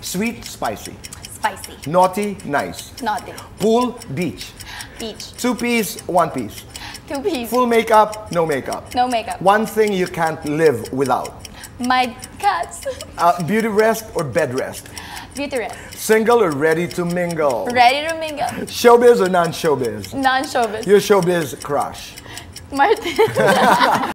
Sweet, spicy. Spicy. Naughty, nice. Naughty. Pool, beach. Beach. 2 piece, 1 piece. 2 piece. Full makeup, no makeup. No makeup. One thing you can't live without. My cats. Beauty rest or bed rest. Beauty rest. Single or ready to mingle. Ready to mingle. Showbiz or non-showbiz. Non-showbiz. Your showbiz crush. Martin.